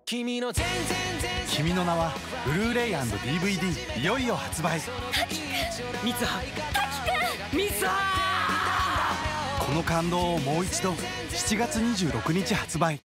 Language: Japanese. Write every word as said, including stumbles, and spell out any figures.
君の全然全然君の名はブルーレイ &ディーブイディー いよいよ発売。 ミツハミツハこの感動をもう一度しちがつにじゅうろくにち発売。